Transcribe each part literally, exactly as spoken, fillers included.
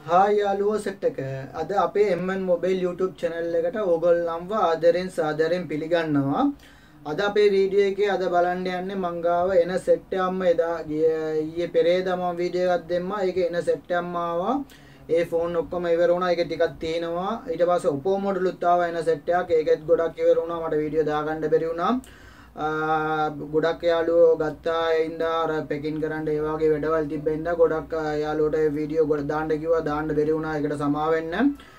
Hi යාළුවෝ set එක. අද අපේ M N mobile YouTube channel එකට ඕගොල්ලන්ව ආදරෙන් සාදරෙන් පිළිගන්නවා. අද අපේ වීඩියෝ එකේ අද බලන්න යන්නේ මං ගාව එන සෙට් එකක්ම එදා ඊයේ පෙරේදා මම වීඩියෝ එකක් දෙම්මා. ඒකේ එන සෙට් එකක්ම ආවා. ඒ ෆෝන් ඔක්කොම ඉවර වුණා. ඒක ටිකක් තියෙනවා. ඊට පස්සේ Oppo මොඩලුත් ආවා එන සෙට් එකක්. ඒකෙත් ගොඩක් ඉවර වුණා. මට වීඩියෝ දාගන්න බැරි වුණා. ගොඩක් යාළුවෝ ගත්තා ඉඳා අර පැකින් කරන්න ඒ වගේ වැඩවල් තිබෙන්න ගොඩක් යාළුවෝට වීඩියෝ ගොඩ දාන්න කිව්වා දාන්න බැරි වුණා. ඒකට සමා වෙන්න.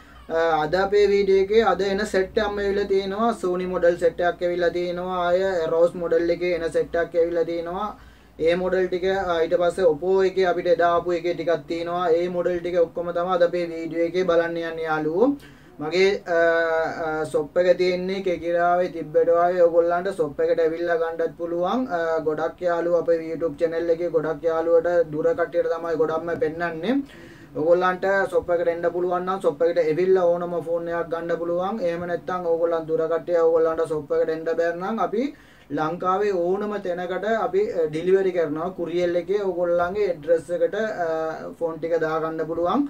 අද අපේ වීඩියෝ එකේ අද එන සෙට් එකක්ම ඇවිල්ලා තියෙනවා. Sony මොඩල් සෙට් එකක් ඇවිල්ලා තියෙනවා. ආය Rose මොඩල් එකේ එන සෙට් එකක් ඇවිල්ලා තියෙනවා. ඒ මොඩල් ටික ඊට පස්සේ Oppo එකේ අපිට එදා ආපු එකේ ටිකක් තියෙනවා. ඒ මොඩල් ටික ඔක්කොම තමයි අද අපේ වීඩියෝ එකේ බලන්න යන්නේ යාළුවෝ. මගේ සොප් එක තියෙන්නේ කෙකිරාවේ තිබ්බටවාවේ. ඔයගොල්ලන්ට සොප් එකට ඇවිල්ලා ගන්නත් පුළුවන්. ගොඩක් යාළුවෝ අපේ YouTube channel එකේ ගොඩක් යාළුවෝට දුර කට්ටියට තමයි ගොඩක්ම පෙන්වන්නේ. ඔයගොල්ලන්ට සොප් එකට එන්න පුළුවන් නම් සොප් එකට ඇවිල්ලා ඕනම ෆෝන් එකක් ගන්න පුළුවන්. එහෙම නැත්නම් ඕගොල්ලන් දුර කට්ටිය ඕගොල්ලන්ට සොප් එකට එන්න බැරි නම් අපි ලංකාවේ ඕනම තැනකට අපි ඩිලිවරි කරනවා. කුරියර් එකේ ඕගොල්ලන්ගේ ඇඩ්‍රස් එකට ෆෝන් ටික දාගන්න පුළුවන්.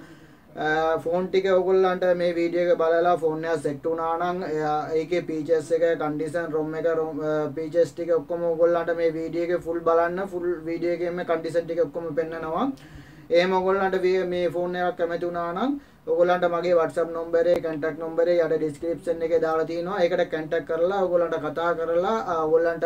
ෆෝන් ටික ඔයගොල්ලන්ට මේ වීඩියෝ එක බලලා ෆෝන් එක සෙට් වුණා නම් ඒකේ ෆීචර්ස් එක කන්ඩිෂන් ROM එක ෆීචර්ස් ටික ඔක්කොම ඔයගොල්ලන්ට මේ වීඩියෝ එකේ ෆුල් බලන්න ෆුල් වීඩියෝ එකේ මේ කන්ඩිෂන් ටික ඔක්කොම පෙන්නනවා. එහෙම ඔයගොල්ලන්ට මේ ෆෝන් එකක් කැමති වුණා නම් ඔයගොල්ලන්ට මගේ WhatsApp නම්බරේ contact නම්බරේ යට description එකේ දාලා තියෙනවා. ඒකට contact කරලා ඔයගොල්ලන්ට කතා කරලා ඔයගොල්ලන්ට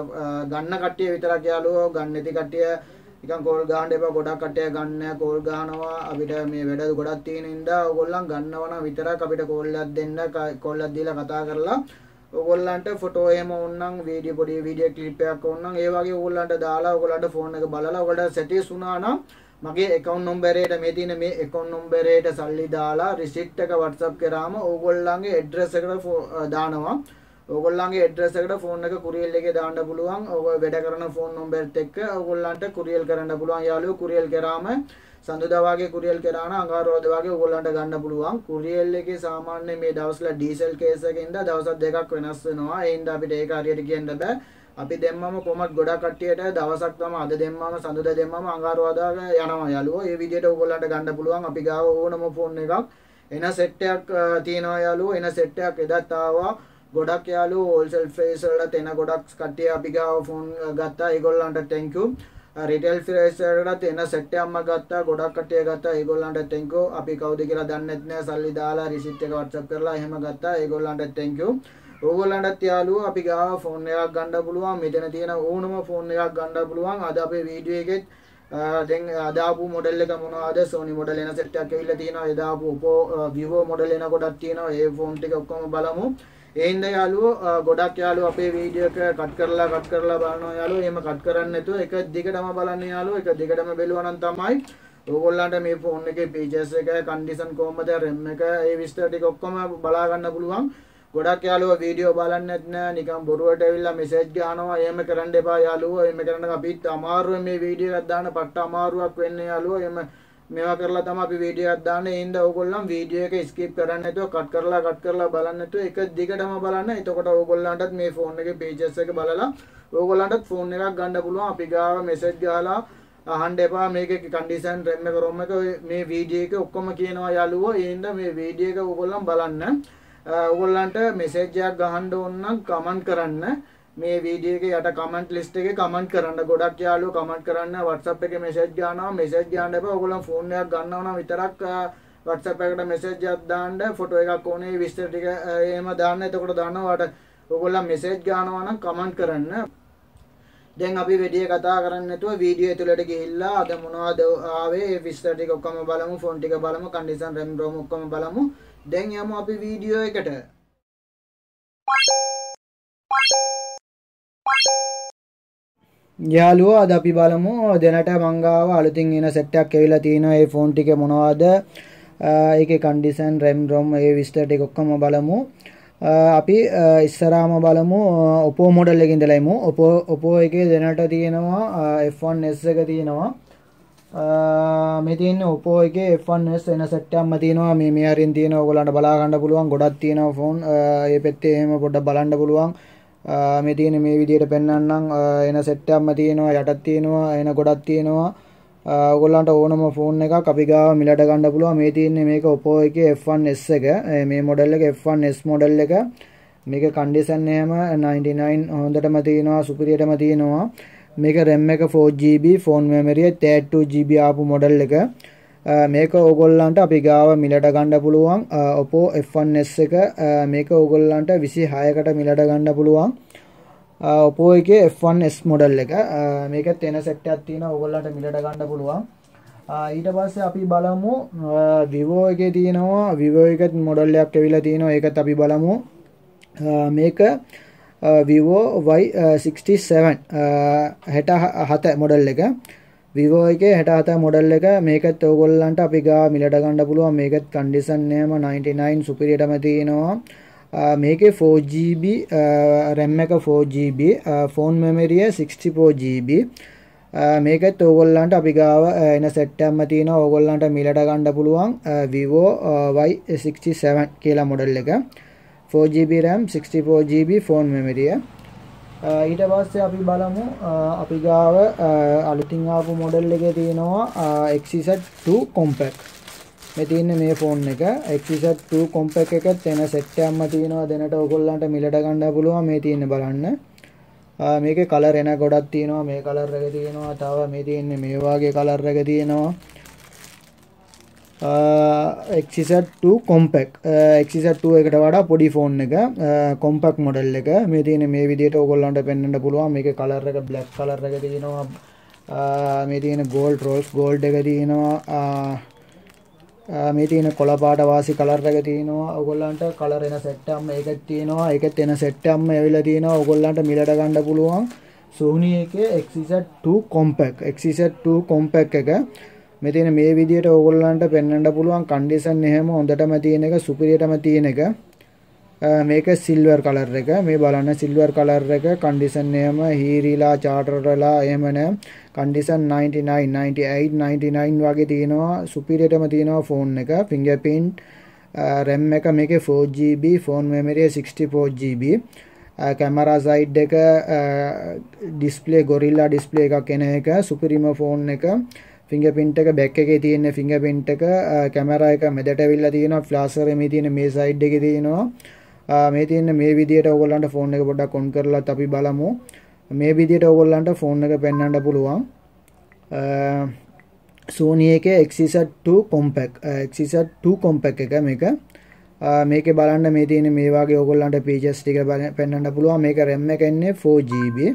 ගන්න කට්ටිය විතරක් යාළුවෝ ගන්න නැති කට්ටිය නිකන් කෝල් ගහන්න එපා. ගොඩක් කට්ටිය ගන්න කෝල් ගහනවා. අපිට මේ වැඩ ගොඩක් තියෙන ඉඳා ඔයගොල්ලන් ගන්නවා නම් විතරක් අපිට කෝල් එකක් දෙන්න. කෝල් එකක් දීලා කතා කරලා ඔයගොල්ලන්ට ෆොටෝ එහෙම ඕනනම් වීඩියෝ පොඩි වීඩියෝ ක්ලිප් එකක් ඕනනම් ඒ වගේ ඔයගොල්ලන්ට දාලා ඔයගොල්ලන්ට ෆෝන් එක බලලා ඔයගොල්ලන්ට සෙටිස් වුණා නම් මගේ account නම්බරේට මේ තියෙන මේ account නම්බරේට සල්ලි දාලා receipt එක WhatsApp කරාම ඕගොල්ලන්ගේ address එකට දානවා. ඕගොල්ලන්ගේ address එකට phone එක courier එකේ දාන්න පුළුවන්. ඔය වැඩ කරන phone numberත් එක්ක ඕගොල්ලන්ට courier කරන්න පුළුවන්. යාළුවෝ courier කරාම සඳුදා වගේ courier කරාන අඟහරුවාදා වගේ ඕගොල්ලන්ට ගන්න පුළුවන්. courier එකේ සාමාන්‍ය මේ දවස්වල diesel case එකකින්ද දවස් දෙකක් වෙනස් වෙනවා. ඒ හින්දා අපිට ඒක හරියට කියන්න බෑ. අපි දෙම්මම කොහොමද ගොඩක් කට්ටියට දවසක් තමයි අද දෙම්මම සඳුදා දෙම්මම අඟහරුවාදා යනවා යාළුවෝ. ඒ විදිහට ඕගොල්ලන්ට ගන්න පුළුවන්. අපි ගාව ඕනම ෆෝන් එකක් එන සෙට් එකක් තියෙනවා යාළුවෝ. එන සෙට් එකක් එදත් ආවා. ගොඩක් යාළුවෝ හෝල්සේල් ප්‍රයිස් වලට එන ගොඩක් කට්ටිය අපි ගාව ෆෝන් ගත්තා. ඒගොල්ලන්ට thank you. රිටේල් ප්‍රයිස් වලට එන සෙට් එකක්ම ගත්තා. ගොඩක් කට්ටිය ගත්තා. ඒගොල්ලන්ට thank you. අපි කවුද කියලා දන්නේ නැහැ. සල්ලි දාලා රිසිට් එක WhatsApp කරලා එහෙම ගත්තා. ඒගොල්ලන්ට thank you. ඕගොල්ලන්ටත් යාළුවෝ අපි ගාව ෆෝන් එකක් ගන්න පුළුවන්. මෙතන තියෙන ඕනම ෆෝන් එකක් ගන්න පුළුවන්. අද අපේ වීඩියෝ එකෙත් දැන් අද ආපු මොඩල් එක මොනවද? Sony මොඩල් එන සෙට් එකක් ඇවිල්ලා තියෙනවා. එදා ආපු Oppo Vivo මොඩල් එන කොටක් තියෙනවා. ඒ ෆෝන් ටික ඔක්කොම බලමු. ඒ හින්දා යාළුවෝ ගොඩක් යාළුවෝ අපේ වීඩියෝ එක කට් කරලා කට් කරලා බලනවා යාළුවෝ. එහෙම කට් කරන්නේ නැතුව එක දිගටම බලන්න යාළුවෝ. එක දිගටම බැලුවා නම් තමයි ඕගොල්ලන්ට මේ ෆෝන් එකේ features එක, condition කොහොමද, RAM එක, ඒ විස්තර ටික ඔක්කොම බලා ගන්න පුළුවන්. ගොඩක් යාළුවෝ වීඩියෝ බලන්නේ නැහැ. නිකන් බොරුවට ඇවිල්ලා මෙසේජ් ගහනවා. එහෙම කරන්න එපා යාළුවෝ. එහෙම කරන්න අපිත් අමාරුවෙන් මේ වීඩියෝ එකක් දාන්න පට්ට අමාරුවක් වෙන්නේ යාළුවෝ. එහෙම මේවා කරලා තමයි අපි වීඩියෝ එකක් දාන්නේ. ඒ හින්දා ඕගොල්ලන් වීඩියෝ එක ස්කිප් කරන්නේ නැතුව කට් කරලා කට් කරලා බලන්නේ නැතුව එක දිගටම බලන්න. එතකොට ඕගොල්ලන්ටත් මේ ෆෝන් එකේ features එක බලලා ඕගොල්ලන්ටත් ෆෝන් එකක් ගන්න පුළුවන්. අපි ගාව මෙසේජ් ගහලා අහන්න එපා මේකේ කන්ඩිෂන් RAM එක ROM එක මේ වීඩියෝ එක ඔක්කොම කියනවා යාළුවෝ. ඒ හින්දා මේ වීඩියෝ එක ඕගොල්ලන් බලන්න. ඔයගොල්ලන්ට මෙසේජ් එකක් ගහන්න ඕන නම් කමෙන්ට් කරන්න. මේ වීඩියෝ එකේ යට කමෙන්ට් ලිස්ට් එකේ කමෙන්ට් කරන්න. ගොඩක් යාළුවෝ කමෙන්ට් කරන්න WhatsApp එකේ මෙසේජ් ගන්නවා. මෙසේජ් ගන්න එපා. ඔයගොල්ලන් ෆෝන් එකක් ගන්නවා නම් විතරක් WhatsApp එකට මෙසේජ් එකක් දාන්න. ෆොටෝ එකක් ඕනේ විස්තර ටික එහෙම දාන්න. එතකොට දාන්නවාට ඔයගොල්ලන් මෙසේජ් ගන්නවා නම් කමෙන්ට් කරන්න. දැන් අපි වැඩි කතා කරන්නේ නැතුව වීඩියෝ ඇතුළට ගිහිල්ලා අද මොනවද ආවේ ඒ විස්තර ටික ඔක්කොම බලමු. ෆෝන් ටික බලමු. කන්ඩිෂන් RAM ROM ඔක්කොම බලමු. දැන් යමු අපි වීඩියෝ එකට. යාළුවෝ අද අපි බලමු දැනට මං ගාව අලුතින් එන සෙට් එකක් ඇවිල්ලා තිනවා. ඒ ෆෝන් ටික මොනවද? ඒකේ කන්ඩිෂන් RAM ROM ඒ විස්තර ටික ඔක්කොම බලමු. අපි ඉස්සරහම බලමු Oppo මොඩල් එකේ ඉඳලා එමු. Oppo Oppo එකේ දැනට තියෙනවා F one S එක තියෙනවා. මේ තියෙන්නේ Oppo එකේ F one S එන සෙට් එකක්ම තියෙනවා. මේ මේ හරින් තියෙනවා. ඔයගොල්ලන්ට බලා ගන්න පුළුවන්. ගොඩක් තියෙනවා ෆෝන්. ඒ පැත්තේ එහෙම පොඩ්ඩක් බලන්න පුළුවන්. මේ තියෙන්නේ මේ විදිහට පෙන්වන්නම්. එන සෙට් එකක්ම තියෙනවා. යටත් තියෙනවා. එන ගොඩක් තියෙනවා. ඔයගොල්ලන්ට ඕනම ෆෝන් එකක් අපි ගාව මිලට ගන්න පුළුවන්. මේ තියෙන්නේ මේක Oppo එකේ F one S එක. මේ මොඩල් එක F one S මොඩල් එක. මේක කන්ඩිෂන් එහෙම ninety-nine හොඳටම තියෙනවා, සුපිරියටම තියෙනවා. මේක RAM එක four G B, ෆෝන් මෙමරිය thirty-two G B ආපු මොඩල් එක. මේක ඕගොල්ලන්ට අපි ගාව මිලට ගන්න පුළුවන්. Oppo F one S එක මේක ඕගොල්ලන්ට twenty-six කට මිලට ගන්න පුළුවන්. Oppo එකේ F one S මොඩල් එක. මේකත් එන සෙට් එකක් තියෙනවා, ඕගොල්ලන්ට මිලට ගන්න පුළුවන්. ඊට පස්සේ අපි බලමු Vivo එකේ තියෙනවා. Vivo එකේ මොඩල් එකක් ඇවිල්ලා තියෙනවා. ඒකත් අපි බලමු. මේක Vivo Y sixty-seven sixty-seven model එක. Vivo එකේ sixty-seven මොඩල් එක. මේකත් ඕගොල්ලන්ට අපි ගාව මිලට ගන්න පුළුවන්. මේකත් කන්ඩිෂන් එහෙම ninety-nine සුපිරියටම තියෙනවා. මේකේ four G B RAM එක four G B, ෆෝන් මෙමරිය sixty-four G B. මේකත් ඕගොල්ලන්ට අපි ගාව එන සෙට් එකක්ම තියෙනවා. ඕගොල්ලන්ට මිලට ගන්න පුළුවන් Vivo Y sixty-seven කියලා මොඩල් එක. four G B RAM, sixty-four G B phone මෙමරිය. ඊට පස්සේ අපි බලමු අපි ගාව අලුතින් ආපු මොඩල් එකේ තියෙනවා X Z two compact. මේ තියෙන්නේ මේ ෆෝන් එක X Z two compact එකත් එන සෙට් එකක්ම තියෙනවා. දැනට ඔයගොල්ලන්ට මිලට ගන්න පුළුවන්. මේ තියෙන්නේ බලන්න. මේකේ කලර් එන ගොඩක් තියෙනවා. මේ කලර් එක තියෙනවා. තව මේ තියෙන්නේ මේ වගේ කලර් එක තියෙනවා. X Z two compact. X Z two එකට වඩා පොඩි ෆෝන් එක. compact මොඩල් එක. මේ තියෙන්නේ මේ විදිහට ඕගොල්ලන්ට පෙන්වන්න පුළුවන්. මේකේ කලර් එක black කලර් එක තියෙනවා. මේ තියෙන gold rose gold එක තියෙනවා. මේ තියෙන කොළ පාට වාසි කලර් එක තියෙනවා. ඔයගොල්ලන්ට කලර් එන සෙට් එකක් මේකත් තියෙනවා. ඒකත් එන සෙට් එකක්ම ඇවිල්ලා තියෙනවා. ඔයගොල්ලන්ට මිලට ගන්න පුළුවන් Sony එකේ X Z two compact. X Z two compact එක මේ තියෙන මේ විදියට ඕගොල්ලන්ට පෙන්වන්න පුළුවන්. කන්ඩිෂන් එහෙම හොඳටම තියෙන එක, සුපිරියටම තියෙන එක. මේක සිල්වර් කලර් එක. මේ බලන්න සිල්වර් කලර් එක. කන්ඩිෂන් එහෙම හීරිලා චාටර් වෙලා එහෙම නෑ. කන්ඩිෂන් ninety-nine, ninety-eight, ninety-nine වගේ තියෙනවා. සුපිරියටම තියෙනවා ෆෝන් එක. ෆින්ගර්ප්‍රින්ට් RAM එක මේකේ four G B, ෆෝන් මෙමරිය sixty-four G B. Camera side එක ඩිස්ප්ලේ ගොරිල්ලා ඩිස්ප්ලේ එකක් එන එක. සුපිරිම ෆෝන් එක. ෆින්ගර්ප්‍රින්ට් එක බෑක් එකේ තියෙන ෆින්ගර්ප්‍රින්ට් එක. කැමරා එක මැදට ඇවිල්ලා තියෙනවා. ෆ්ලාෂර් මේ තියෙන මේ සයිඩ් එකේ තියෙනවා. මේ තියෙන මේ විදියට ඕගොල්ලන්ට ෆෝන් එක පොඩ්ඩක් ඔන් කරලාත් අපි බලමු. මේ විදියට ඕගොල්ලන්ට ෆෝන් එක පෙන්වන්න පුළුවන්. Sony එකේ X Z two compact. X Z two compact එක මේක. මේකේ බලන්න මේ තියෙන මේ වගේ ඕගොල්ලන්ට features ටික පෙන්වන්න පුළුවන්. මේක RAM එක ඉන්නේ four G B.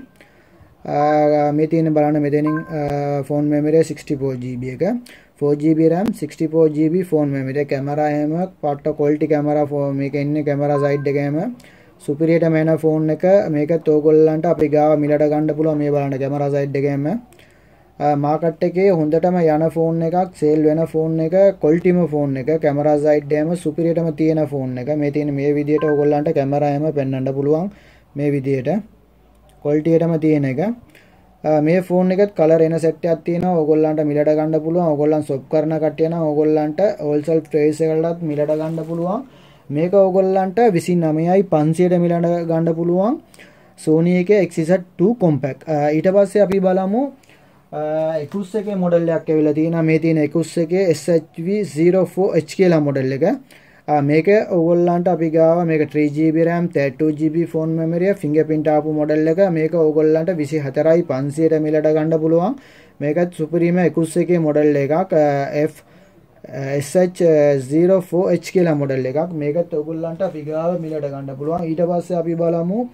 මේ තියෙන බලන්න මෙතනින් ෆෝන් මෙමරිය sixty-four G B එක. four G B RAM, sixty-four G B phone මෙමරිය. කැමරා එහෙම පට්ට quality කැමරා මේක ඉන්නේ කැමරා සයිඩ් එක එහෙම සුපිරියට මේන ෆෝන් එක. මේකත් ඕගොල්ලන්ට අපි ගාව මිලට ගන්න පුළුවන්. මේ බලන්න කැමරා සයිඩ් එක එහෙම මාකට් එකේ හොඳටම යන ෆෝන් එකක්, සේල් වෙන ෆෝන් එක, qualityම ෆෝන් එක. කැමරා සයිඩ් එහෙම සුපිරියටම තියෙන ෆෝන් එක. මේ තියෙන මේ විදියට ඕගොල්ලන්ට කැමරා එහෙම පෙන්වන්න පුළුවන්. මේ විදියට qualityටම තියෙන එක. මේ ෆෝන් එකත් කලර් එන සෙට් එකක් තියෙනවා. ඕගොල්ලන්ට මිලට ගන්න පුළුවන්. ඕගොල්ලන් shop කරන කට්ටිය නම් ඕගොල්ලන්ට wholesale price එකකටත් මිලට ගන්න පුළුවන්. මේක ඕගොල්ලන්ට twenty-nine thousand five hundred මිලට ගන්න පුළුවන්. Sony එකේ X Z two compact. ඊට පස්සේ අපි බලමු Equus එකේ මොඩල් එකක් ඇවිල්ලා තියෙනවා. මේ තියෙන Equus එකේ S H V zero four H කියලා මොඩල් එක. මේක ඕගොල්ලන්ට අපි ගාව මේක three G B RAM, thirty-two G B phone මෙමරිය, ෆින්ගර්ප්‍රින්ට් ආපු මොඩල් එක. මේක ඕගොල්ලන්ට twenty-four thousand five hundred මිලට ගන්න පුළුවන්. මේකත් සුපිරිම Equus එකේ මොඩල් එකක්. F S H zero four H කියලා මොඩල් එකක්. මේකත් ඕගොල්ලන්ට අපි ගාව මිලට ගන්න පුළුවන්. ඊට පස්සේ අපි බලමු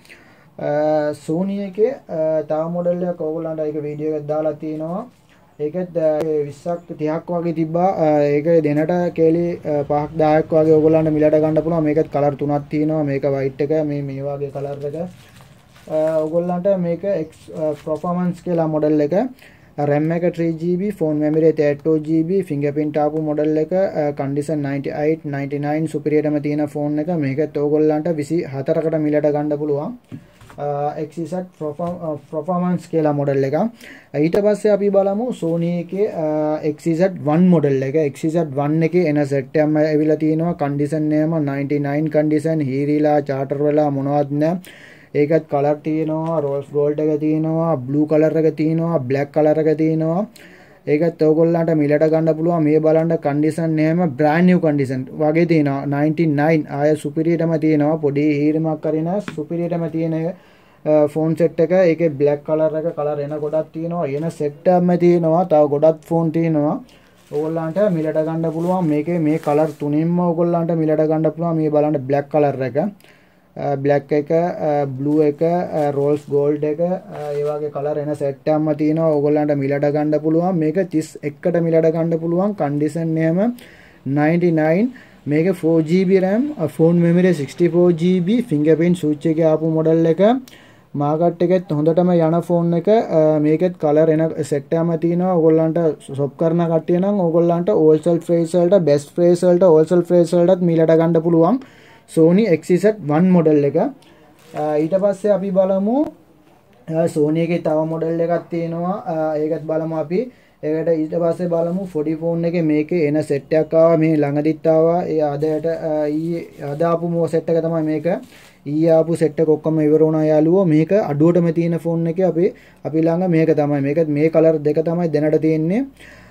Sony එකේ තව මොඩල් එකක් ඕගොල්ලන්ට ඒක වීඩියෝ එකක් දාලා තියෙනවා. ඒකත් twenty thirty වගේ තිබ්බා. ඒක දෙනට කේලි five thousand වගේ ඕගොල්ලන්ට මිලට ගන්න පුළුවන්. මේකත් කලර් තුනක් තියෙනවා. මේක white එක, මේ මේ වගේ කලර් එක. ඕගොල්ලන්ට මේක X performance කියලා මොඩල් එක. RAM එක three G B, ෆෝන් මෙමරිය thirty-two G B, ෆින්ගර්ප්‍රින්ට් ආපු මොඩල් එක. කන්ඩිෂන් ninety-eight, ninety-nine සුපිරියටම තියෙන ෆෝන් එක. මේකත් ඕගොල්ලන්ට twenty-four කට මිලට ගන්න පුළුවන්. X Z performance කියලා මොඩල් එක. ඊට පස්සේ අපි බලමු Sony එකේ X Z one මොඩල් එක. X Z one එකේ එන සෙට් එකම ඇවිල්ලා තියෙනවා. කන්ඩිෂන් එකම ninety-nine කන්ඩිෂන්, හීරිලා චාටර් වෙලා මොනවත් නැහැ. ඒකත් කලර් තියෙනවා. රෝස් ගෝල්ඩ් එක තියෙනවා, බ්ලූ කලර් එක තියෙනවා, බ්ලැක් කලර් එක තියෙනවා. ඒකත් ඔයගොල්ලන්ට මිලට ගන්න පුළුවන්. මේ බලන්න කන්ඩිෂන් එහෙම brand new condition වගේ තියෙනවා. ninety-nine ආය සුපිරියටම තියෙනවා. පොඩි හීරමක් හරි නෑ සුපිරියටම තියෙන ෆෝන් සෙට් එක. ඒකේ black color එක color එන ගොඩක් තියෙනවා. එන සෙට් එකක්ම තියෙනවා. තව ගොඩක් ෆෝන් තියෙනවා. ඔයගොල්ලන්ට මිලට ගන්න පුළුවන්. මේකේ මේ color තුනින්ම ඔයගොල්ලන්ට මිලට ගන්න පුළුවන්. මේ බලන්න black color එක. black එක, blue එක, rose gold එක, ඒ වගේ color එන set එකක්ම තියෙනවා. ඔයගොල්ලන්ට මිලට ගන්න පුළුවන්. මේක thirty එකකට මිලට ගන්න පුළුවන්. condition එහෙම ninety-nine. මේක four G B RAM, phone memory sixty-four G B, fingerprint switch එකේ ආපු model එක. මාකට් එකෙත් හොඳටම යන ෆෝන් එක. මේකෙත් කලර් එන සෙට් එකම තියෙනවා. ඔයගොල්ලන්ට ෂොප් කරන කට්ටිය නම් ඔයගොල්ලන්ට ඕල්සල් ෆ්‍රේස් වලට බෙස්ට් ෆ්‍රේස් වලට ඕල්සල් ෆ්‍රේස් වලටත් මීලට ගන්න පුළුවන්. Sony X Z one model එක. ඊට පස්සේ අපි බලමු Sony එකේ තව මොඩල් එකක් තියෙනවා. ඒකත් බලමු අපි. ඒකට ඊට පස්සේ බලමු forty phone එකේ මේකේ එන සෙට් එකක් ආවා. මේ ළඟදිත් ආවා. ඒ අදට ඊයේ අද ආපු මෝ සෙට් එක තමයි මේක. ඊයේ ආපු සෙට් එක ඔක්කොම ඉවර වුණා යාළුවෝ. මේක අඩුවටම තියෙන ෆෝන් එකේ අපි අපි ළඟ මේක තමයි. මේක මේ කලර් දෙක තමයි දැනට තියෙන්නේ.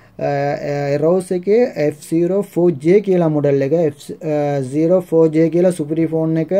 Eros එකේ F zero four J කියලා මොඩල් එක. F zero four J කියලා සුපිරි ෆෝන් එක.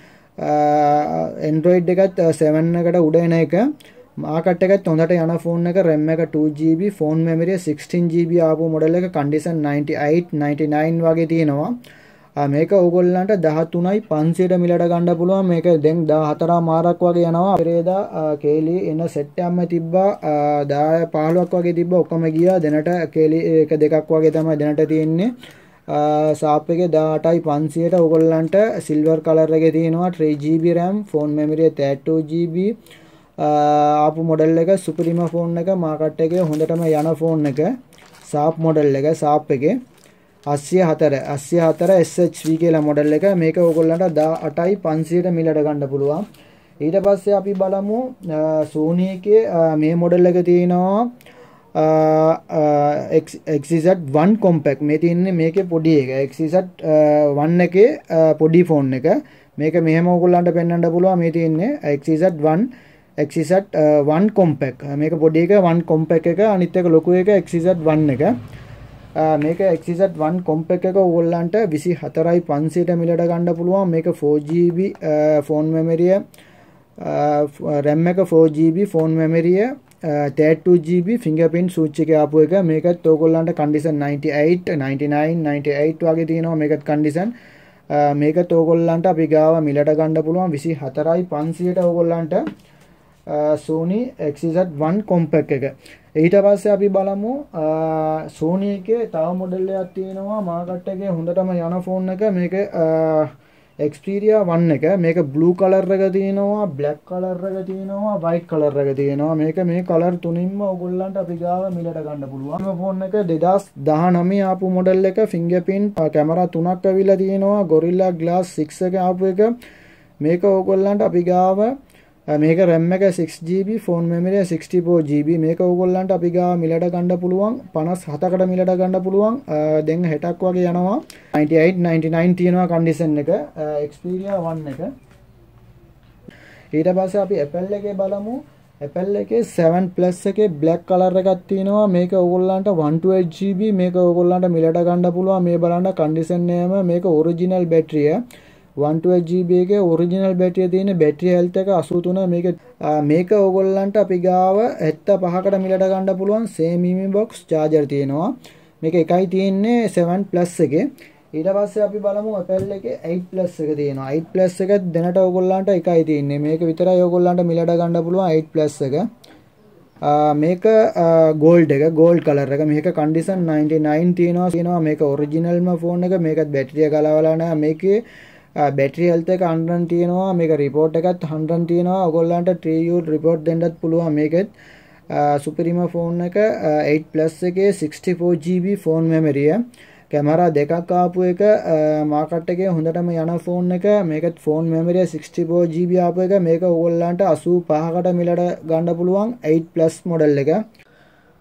Android එකත් seven එකට උඩ එන එක. මාකට් එකත් හොඳට යන ෆෝන් එක. RAM එක two G B, phone memory sixteen G B ආපු මොඩල් එක. condition ninety-eight ninety-nine වගේ තියෙනවා. මේක ඕගොල්ලන්ට දහතුනයි පන්සියයට මිලට ගන්න පුළුවන්. මේක දැන් දාහතර මාරක් වගේ යනවා. පෙරේදා කේලි එන සෙට් එකක්ම තිබ්බා. දහ පහළොවක් වගේ තිබ්බා. ඔක්කොම ගියා. දැනට කේලි එක දෙකක් වගේ තමයි දැනට තියෙන්නේ. සාප් එකේ දහඅටයි පන්සියයට ඕගොල්ලන්ට සිල්වර් කලර් එකේ තියෙනවා. three G B RAM, phone memory thirty-two G B ආපු මොඩල් එක. සුපිරිම ෆෝන් එක. මාකට් එකේ හොඳටම යන ෆෝන් එක. සාප් මොඩල් එක. සාප් එකේ eighty four eighty four S H V කියලා මොඩල් එක. මේක ඕගොල්ලන්ට දහඅටයි පන්සියයට මිලට ගන්න පුළුවන්. ඊට පස්සේ අපි බලමු Sony එකේ මේ මොඩල් එක තියෙනවා X Z one compact. මේ තියෙන්නේ මේකේ පොඩි එක. X Z one එකේ පොඩි ෆෝන් එක. මේක මෙහෙම ඕගොල්ලන්ට පෙන්වන්න පුළුවන්. මේ තියෙන්නේ X Z one X Z one compact. මේක පොඩි එක one compact එක. අනිත් එක ලොකු එක X Z one එක. මේක X Z one compact එක ඕගොල්ලන්ට twenty-fourයි පන්සියයට මිලට ගන්න පුළුවන්. මේක four G B phone memory, RAM එක four G B, phone memory thirty-two G B, fingerprint switch එක ආපු එක. මේකත් ඕගොල්ලන්ට condition ninety-eight ninety-nine ninety-eight වගේ තියෙනවා. මේකත් condition. මේකත් ඕගොල්ලන්ට අපි ගාව මිලට ගන්න පුළුවන් twenty-fourයි පන්සියයට ඕගොල්ලන්ට Sony X Z one compact එක. ඊට පස්සේ අපි බලමු Sony එකේ තව මොඩල් එකක් තියෙනවා. මාකට් එකේ හොඳටම යන ෆෝන් එක. මේක Xperia one එක. මේක blue color එක තියෙනවා, black color එක තියෙනවා, white color එක තියෙනවා. මේක මේ color තුනින්ම ඔයගොල්ලන්ට අපි ගාව මිලට ගන්න පුළුවන්. මේ ෆෝන් එක twenty nineteen ආපු මොඩල් එක. fingerprint කැමරා තුනක් ඇවිල්ලා තියෙනවා. Gorilla Glass six එක ආපු එක. මේක ඔයගොල්ලන්ට අපි ගාව මේක RAM එක six G B, phone memory sixty-four G B. මේක ඕගොල්ලන්ට අපි ගාව මිලට ගන්න පුළුවන් fifty-sevenකට මිලට ගන්න පුළුවන්. දැන් sixty වගේ යනවා. ninety-eight ninety-nine තියෙනවා condition එක. Xperia one එක. ඊට පස්සේ අපි Apple එකේ බලමු. Apple එකේ seven plus එකේ black color එකක් තියෙනවා. මේක ඕගොල්ලන්ට one twenty-eight G B. මේක ඕගොල්ලන්ට මිලට ගන්න පුළුවන්. මේ බලන්න condition එකම මේක original battery එක. one twenty-eight G B එකේ original battery තියෙන battery health එක eighty-three. මේක මේක ඕගොල්ලන්ට අපි ගාව seventy-fiකට මිලට ගන්න පුළුවන්. same E M I box charger තියෙනවා. මේක එකයි තියෙන්නේ seven plus එකේ. ඊට පස්සේ අපි බලමු Apple එකේ eight plus එක තියෙනවා. eight plus එක දැනට ඕගොල්ලන්ට එකයි තියෙන්නේ. මේක විතරයි ඕගොල්ලන්ට මිලට ගන්න පුළුවන් eight plus එක. මේක gold එක, gold color එක. මේක condition ninety-nine තියෙනවා. තියෙනවා මේක originalම phone එක. මේකත් battery එක ගලවලා නැහැ. මේකේ battery health එක one hundred තියෙනවා. මේක report එකත් one hundred තියෙනවා. ඔයගොල්ලන්ට three U report දෙන්නත් පුළුවන්. මේකෙත් සුපිරිම ෆෝන් එක. eight plus එකේ sixty-four G B phone memory. Camera දෙකක් ආපු එක. මාකට් එකේ හොඳටම යන ෆෝන් එක. මේකත් phone memory sixty-four G B ආපු එක. මේක ඕගොල්ලන්ට eighty-fiකට මිලට ගන්න පුළුවන් eight plus මොඩල් එක.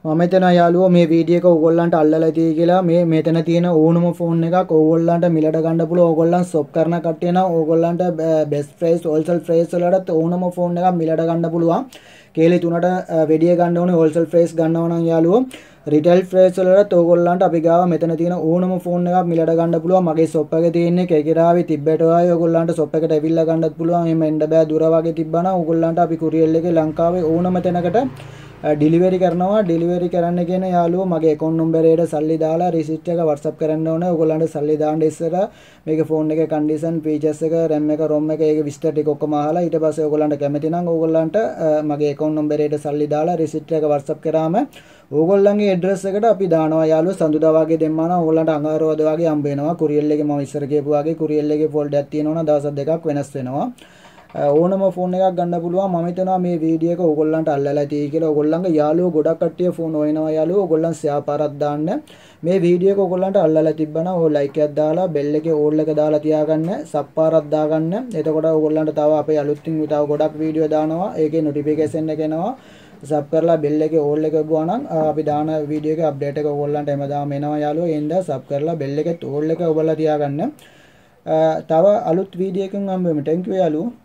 මම හිතනවා යාළුවෝ මේ වීඩියෝ එක ඕගොල්ලන්ට අල්ලලා තියෙයි කියලා. මේ මෙතන තියෙන ඕනම ෆෝන් එකක් ඕගොල්ලන්ට මිලට ගන්න පුළුවන්. ඕගොල්ලන් ෂොප් කරන කට්ටිය නම් ඕගොල්ලන්ට බෙස්ට් ප්‍රයිස් හෝල්සේල් ප්‍රයිස් වලට ඕනම ෆෝන් එකක් මිලට ගන්න පුළුවන්. කේලි තුනට වෙඩිය ගන්න ඕනේ හෝල්සේල් ප්‍රයිස් ගන්නවා නම් යාළුවෝ. රිටේල් ප්‍රයිස් වලට ඕගොල්ලන්ට අපි ගාව මෙතන තියෙන ඕනම ෆෝන් එකක් මිලට ගන්න පුළුවන්. මගේ ෂොප් එකේ තියෙන්නේ කෙකිරාවේ තිබ්බට ආයේ ඕගොල්ලන්ට ෂොප් එකට ඇවිල්ලා ගන්නත් පුළුවන්. එහෙම එන්න බෑ දුර වගේ තිබ්බනම් ඕගොල්ලන්ට අපි කුරියර් එකේ ලංකාවේ ඕනම තැනකට ඩිලිවරි කරනවා. ඩිලිවරි කරන්න කියන යාළුවෝ මගේ account number එකට සල්ලි දාලා receipt එක WhatsApp කරන්න ඕනේ. ඔයගොල්ලන්ට සල්ලි දාන්න ඉස්සර මේක phone එකේ condition features එක RAM එක ROM එක ඒක විස්තර ටික ඔක්කොම අහලා ඊට පස්සේ ඔයගොල්ලන්ට කැමති නම් ඔයගොල්ලන්ට මගේ account number එකට සල්ලි දාලා receipt එක WhatsApp කරාම ඕගොල්ලන්ගේ address එකට අපි දානවා යාළුවෝ. සඳුදා වගේ දෙම්මා නම් ඕගොල්ලන්ට අඟහරුවාදා වගේ හම්බ වෙනවා. courier එකේ මම ඉස්සර කියපු වගේ courier එකේ folder එකක් තියෙනවා නම් දවස් දෙකක් වෙනස් වෙනවා. ඕනම ෆෝන් එකක් ගන්න පුළුවන්. මම හිතනවා මේ වීඩියෝ එක ඕගොල්ලන්ට අල්ලලා තියෙයි කියලා. ඕගොල්ලන්ගේ යාළුවෝ ගොඩක් කට්ටිය ෆෝන් හොයනවා යාළුවෝ. ඕගොල්ලන් ෂෙයා පාරක් දාන්න. මේ වීඩියෝ එක ඕගොල්ලන්ට අල්ලලා තිබ්බනම් ඕ ලයික් එකක් දාලා බෙල් එකේ ඕල් එක දාලා තියාගන්න. සබ් පාරක් දාගන්න. එතකොට ඕගොල්ලන්ට තව අපේ අලුත්ින් තව ගොඩක් වීඩියෝ දානවා. ඒකේ නොටිෆිකේෂන් එක එනවා. සබ් කරලා බෙල් එකේ ඕල් එක ගුවා නම් අපි දාන වීඩියෝ එකේ අප්ඩේට් එක ඕගොල්ලන්ට හැමදාම එනවා යාළුවෝ. ඒ හින්දා සබ් කරලා බෙල් එකේ ඕල් එක ඔබලා තියාගන්න. තව අලුත් වීඩියෝ එකකින් හම්බ වෙමු. thank you යාළුවෝ.